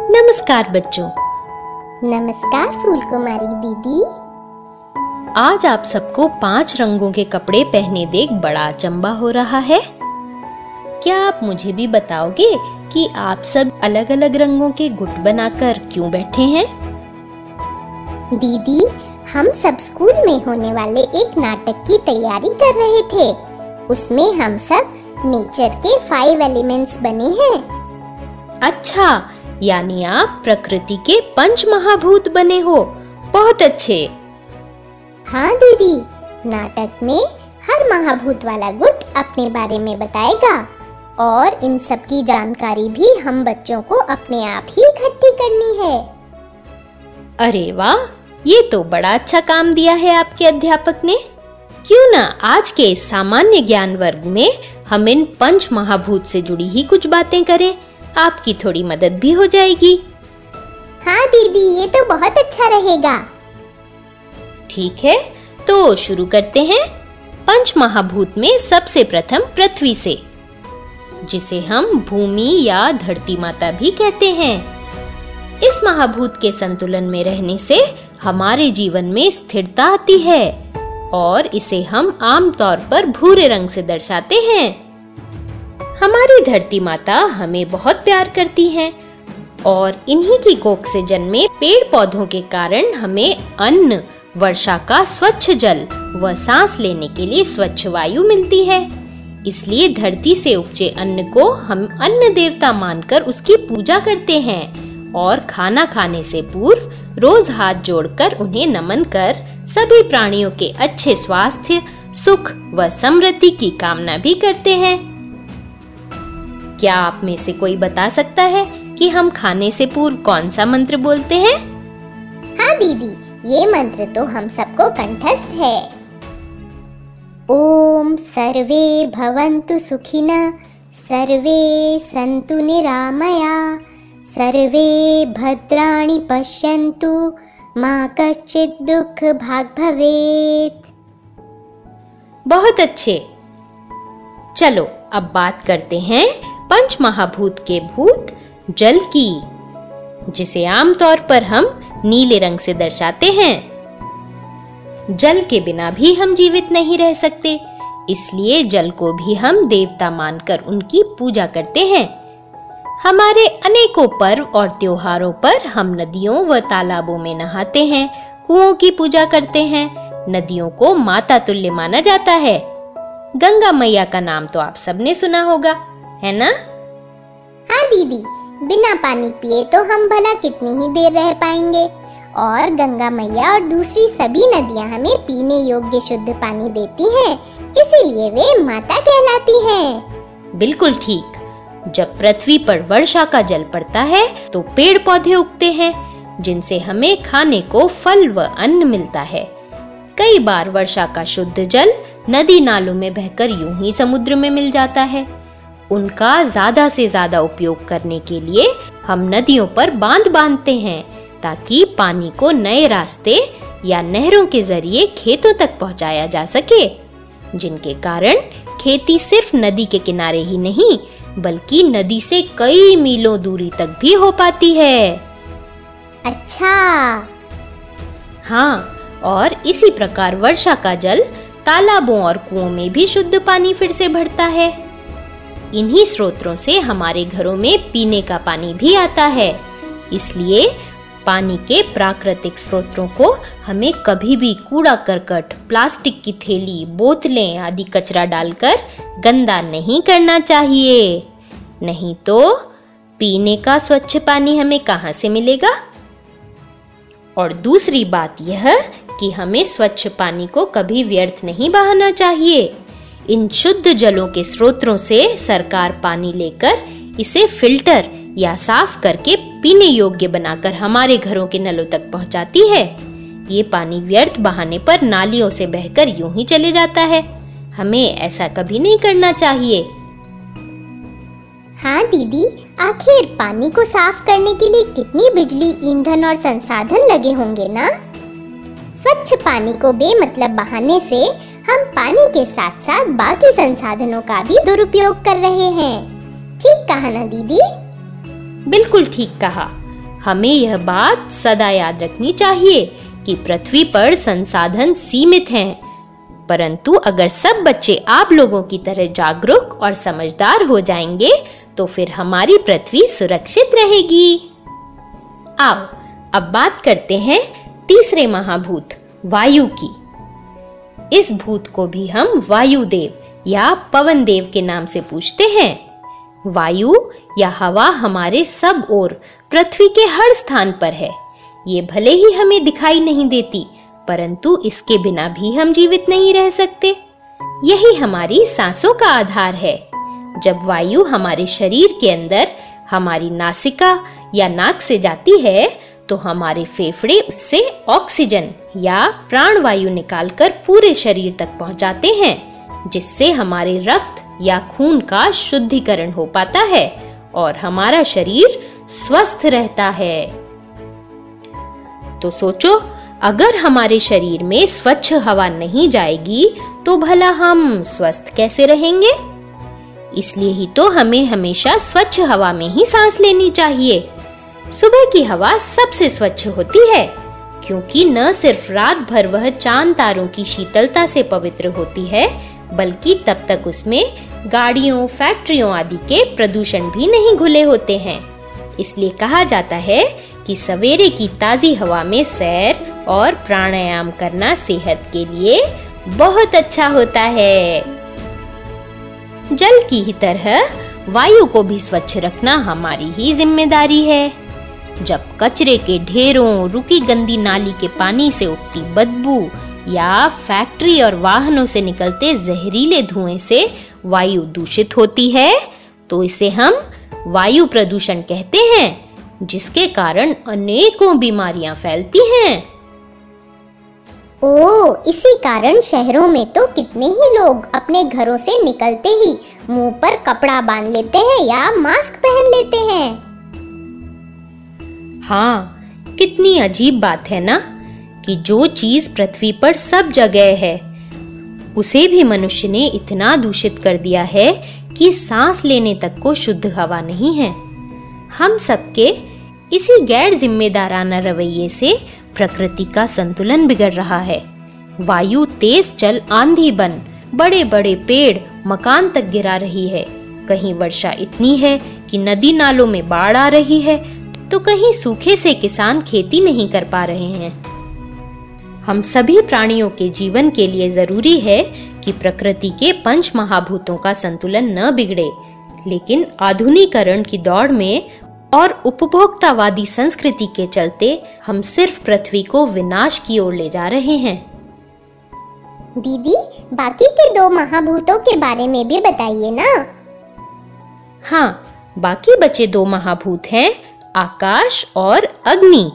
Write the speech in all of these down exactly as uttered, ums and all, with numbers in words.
नमस्कार बच्चों। नमस्कार फूलकुमारी दीदी। आज आप सबको पांच रंगों के कपड़े पहने देख बड़ा अचंभा हो रहा है। क्या आप मुझे भी बताओगे कि आप सब अलग अलग रंगों के गुट बनाकर क्यों बैठे हैं? दीदी, हम सब स्कूल में होने वाले एक नाटक की तैयारी कर रहे थे। उसमें हम सब नेचर के फाइव एलिमेंट्स बने हैं। अच्छा, यानी आप प्रकृति के पंचमहाभूत बने हो। बहुत अच्छे। हाँ दीदी, नाटक में हर महाभूत वाला गुट अपने बारे में बताएगा और इन सब की जानकारी भी हम बच्चों को अपने आप ही इकट्ठी करनी है। अरे वाह, ये तो बड़ा अच्छा काम दिया है आपके अध्यापक ने। क्यों ना आज के इस सामान्य ज्ञान वर्ग में हम इन पंच महाभूत से जुड़ी ही कुछ बातें करें। आपकी थोड़ी मदद भी हो जाएगी। हाँ दीदी, ये तो बहुत अच्छा रहेगा। ठीक है, तो शुरू करते हैं। पंच महाभूत में सबसे प्रथम पृथ्वी से, जिसे हम भूमि या धरती माता भी कहते हैं। इस महाभूत के संतुलन में रहने से हमारे जीवन में स्थिरता आती है और इसे हम आमतौर पर भूरे रंग से दर्शाते हैं। हमारी धरती माता हमें बहुत प्यार करती हैं और इन्हीं की कोख से जन्मे पेड़ पौधों के कारण हमें अन्न, वर्षा का स्वच्छ जल व सांस लेने के लिए स्वच्छ वायु मिलती है। इसलिए धरती से उपजे अन्न को हम अन्न देवता मानकर उसकी पूजा करते हैं और खाना खाने से पूर्व रोज हाथ जोड़कर उन्हें नमन कर सभी प्राणियों के अच्छे स्वास्थ्य, सुख व समृद्धि की कामना भी करते हैं। क्या आप में से कोई बता सकता है कि हम खाने से पूर्व कौन सा मंत्र बोलते हैं? हाँ दीदी, ये मंत्र तो हम सबको कंठस्थ है। ओम सर्वे भवन्तु सुखिनः, सर्वे सन्तु निरामया, सर्वे भद्राणि पश्यन्तु, मा कश्चित् दुःख भाग् भवेत्। बहुत अच्छे। चलो अब बात करते हैं पंच महाभूत के भूत जल की, जिसे आमतौर पर हम नीले रंग से दर्शाते हैं। जल के बिना भी हम जीवित नहीं रह सकते, इसलिए जल को भी हम देवता मानकर उनकी पूजा करते हैं। हमारे अनेकों पर्व और त्योहारों पर हम नदियों व तालाबों में नहाते हैं, कुओं की पूजा करते हैं। नदियों को माता तुल्य माना जाता है। गंगा मैया का नाम तो आप सबने सुना होगा, है ना? हाँ दीदी, बिना पानी पिए तो हम भला कितनी ही देर रह पाएंगे, और गंगा मैया और दूसरी सभी नदियाँ हमें पीने योग्य शुद्ध पानी देती हैं, इसीलिए वे माता कहलाती हैं। बिल्कुल ठीक। जब पृथ्वी पर वर्षा का जल पड़ता है तो पेड़ पौधे उगते हैं, जिनसे हमें खाने को फल व अन्न मिलता है। कई बार वर्षा का शुद्ध जल नदी नालों में बहकर यूं ही समुद्र में मिल जाता है। उनका ज्यादा से ज्यादा उपयोग करने के लिए हम नदियों पर बांध बांधते हैं, ताकि पानी को नए रास्ते या नहरों के जरिए खेतों तक पहुंचाया जा सके, जिनके कारण खेती सिर्फ नदी के किनारे ही नहीं बल्कि नदी से कई मीलों दूरी तक भी हो पाती है। अच्छा। हाँ, और इसी प्रकार वर्षा का जल तालाबों और कुओं में भी शुद्ध पानी फिर से भरता है। इन्हीं स्रोतों से हमारे घरों में पीने का पानी भी आता है। इसलिए पानी के प्राकृतिक स्रोतों को हमें कभी भी कूड़ा करकट, प्लास्टिक की थैली, बोतलें आदि कचरा डालकर गंदा नहीं करना चाहिए। नहीं तो पीने का स्वच्छ पानी हमें कहाँ से मिलेगा? और दूसरी बात यह कि हमें स्वच्छ पानी को कभी व्यर्थ नहीं बहाना चाहिए। इन शुद्ध जलों के स्रोतों से सरकार पानी लेकर इसे फिल्टर या साफ करके पीने योग्य बनाकर हमारे घरों के नलों तक पहुंचाती है। ये पानी व्यर्थ बहाने पर नालियों से बहकर यूं ही चले जाता है। हमें ऐसा कभी नहीं करना चाहिए। हाँ दीदी, आखिर पानी को साफ करने के लिए कितनी बिजली, ईंधन और संसाधन लगे होंगे ना? स्वच्छ पानी को बेमतलब बहाने से हम पानी के साथ साथ बाकी संसाधनों का भी दुरुपयोग कर रहे हैं। ठीक कहा ना दीदी? बिल्कुल ठीक कहा। हमें यह बात सदा याद रखनी चाहिए कि पृथ्वी पर संसाधन सीमित हैं, परंतु अगर सब बच्चे आप लोगों की तरह जागरूक और समझदार हो जाएंगे तो फिर हमारी पृथ्वी सुरक्षित रहेगी। आओ अब बात करते हैं तीसरे महाभूत वायु की। इस भूत को भी हम वायुदेव या पवन देव के नाम से पूछते हैं। वायु या हवा हमारे सब ओर पृथ्वी के हर स्थान पर है। ये भले ही हमें दिखाई नहीं देती, परंतु इसके बिना भी हम जीवित नहीं रह सकते। यही हमारी सांसों का आधार है। जब वायु हमारे शरीर के अंदर हमारी नासिका या नाक से जाती है तो हमारे फेफड़े उससे ऑक्सीजन या प्राणवायु निकालकर पूरे शरीर तक पहुंचाते हैं, जिससे हमारे रक्त या खून का शुद्धिकरण हो पाता है और हमारा शरीर स्वस्थ रहता है। तो सोचो, अगर हमारे शरीर में स्वच्छ हवा नहीं जाएगी तो भला हम स्वस्थ कैसे रहेंगे? इसलिए ही तो हमें हमेशा स्वच्छ हवा में ही सांस लेनी चाहिए। सुबह की हवा सबसे स्वच्छ होती है, क्योंकि न सिर्फ रात भर वह चांद तारों की शीतलता से पवित्र होती है, बल्कि तब तक उसमें गाड़ियों, फैक्ट्रियों आदि के प्रदूषण भी नहीं घुले होते हैं। इसलिए कहा जाता है कि सवेरे की ताजी हवा में सैर और प्राणायाम करना सेहत के लिए बहुत अच्छा होता है। जल की ही तरह वायु को भी स्वच्छ रखना हमारी ही जिम्मेदारी है। जब कचरे के ढेरों, रुकी गंदी नाली के पानी से उठती बदबू या फैक्ट्री और वाहनों से निकलते जहरीले धुएं से वायु दूषित होती है तो इसे हम वायु प्रदूषण कहते हैं, जिसके कारण अनेकों बीमारियां फैलती हैं। ओ, इसी कारण शहरों में तो कितने ही लोग अपने घरों से निकलते ही मुंह पर कपड़ा बांध लेते हैं या मास्क पहन लेते हैं। हाँ, कितनी अजीब बात है ना कि जो चीज पृथ्वी पर सब जगह है उसे भी मनुष्य ने इतना दूषित कर दिया है कि सांस लेने तक को शुद्ध हवा नहीं है। हम सबके इसी गैर जिम्मेदाराना रवैये से प्रकृति का संतुलन बिगड़ रहा है। वायु तेज चल आंधी बन बड़े बड़े पेड़, मकान तक गिरा रही है। कहीं वर्षा इतनी है कि नदी नालों में बाढ़ आ रही है, तो कहीं सूखे से किसान खेती नहीं कर पा रहे हैं। हम सभी प्राणियों के जीवन के लिए जरूरी है कि प्रकृति के पंच महाभूतों का संतुलन न बिगड़े, लेकिन आधुनिकीकरण की दौड़ में और उपभोक्तावादी संस्कृति के चलते हम सिर्फ पृथ्वी को विनाश की ओर ले जा रहे हैं। दीदी, बाकी के दो महाभूतों के बारे में भी बताइए ना। हाँ, बाकी बचे दो महाभूत हैं आकाश और अग्नि।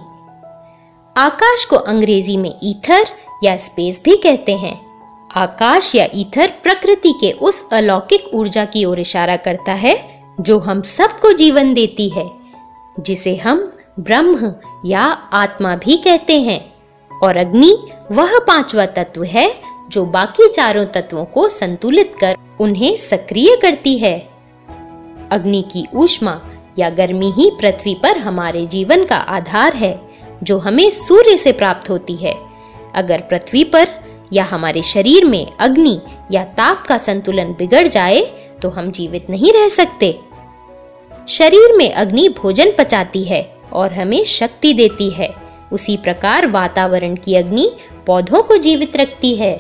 आकाश को अंग्रेजी में ईथर या स्पेस भी कहते हैं। आकाश या ईथर प्रकृति के उस अलौकिक ऊर्जा की ओर इशारा करता है जो हम सबको जीवन देती है, जिसे हम ब्रह्म या आत्मा भी कहते हैं। और अग्नि वह पांचवा तत्व है जो बाकी चारों तत्वों को संतुलित कर उन्हें सक्रिय करती है। अग्नि की ऊष्मा या गर्मी ही पृथ्वी पर हमारे जीवन का आधार है, जो हमें सूर्य से प्राप्त होती है। अगर पृथ्वी पर या हमारे शरीर में अग्नि या ताप का संतुलन बिगड़ जाए तो हम जीवित नहीं रह सकते। शरीर में अग्नि भोजन पचाती है और हमें शक्ति देती है। उसी प्रकार वातावरण की अग्नि पौधों को जीवित रखती है।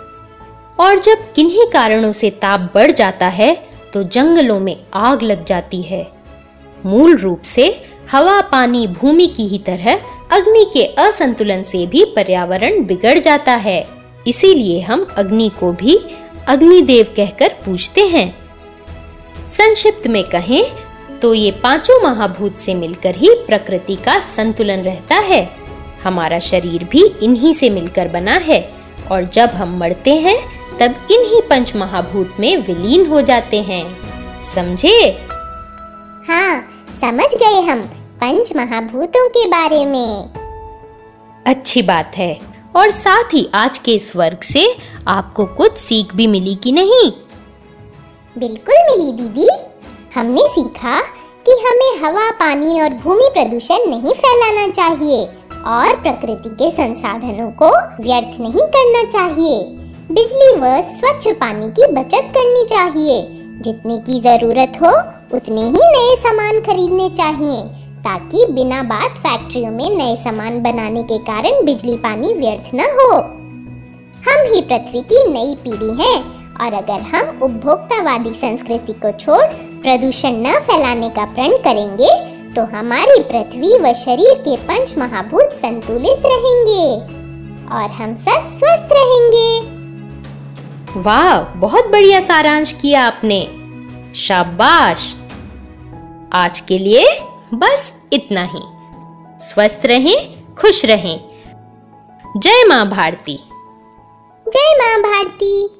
और जब किन्हीं कारणों से ताप बढ़ जाता है तो जंगलों में आग लग जाती है। मूल रूप से हवा, पानी, भूमि की ही तरह अग्नि के असंतुलन से भी पर्यावरण बिगड़ जाता है। इसीलिए हम अग्नि को भी अग्निदेव कहकर पूजते हैं। संक्षिप्त में कहें तो ये पांचों महाभूत से मिलकर ही प्रकृति का संतुलन रहता है। हमारा शरीर भी इन्हीं से मिलकर बना है और जब हम मरते हैं तब इन्हीं पंच महाभूत में विलीन हो जाते हैं। समझे? हाँ, समझ गए हम पंच महाभूतों के बारे में। अच्छी बात है। और साथ ही आज के इस वर्ग से आपको कुछ सीख भी मिली कि नहीं? बिल्कुल मिली दीदी। हमने सीखा कि हमें हवा, पानी और भूमि प्रदूषण नहीं फैलाना चाहिए और प्रकृति के संसाधनों को व्यर्थ नहीं करना चाहिए। बिजली व स्वच्छ पानी की बचत करनी चाहिए। जितने की जरूरत हो उतने ही नए सामान खरीदने चाहिए, ताकि बिना बात फैक्ट्रियों में नए सामान बनाने के कारण बिजली पानी व्यर्थ न हो। हम ही पृथ्वी की नई पीढ़ी हैं और अगर हम उपभोक्तावादी संस्कृति को छोड़ प्रदूषण न फैलाने का प्रण करेंगे तो हमारी पृथ्वी व शरीर के पंच महाभूत संतुलित रहेंगे और हम सब स्वस्थ रहेंगे। वाह, बहुत बढ़िया सारांश किया आपने, शाबाश। आज के लिए बस इतना ही। स्वस्थ रहें, खुश रहें। जय मां भारती। जय मां भारती।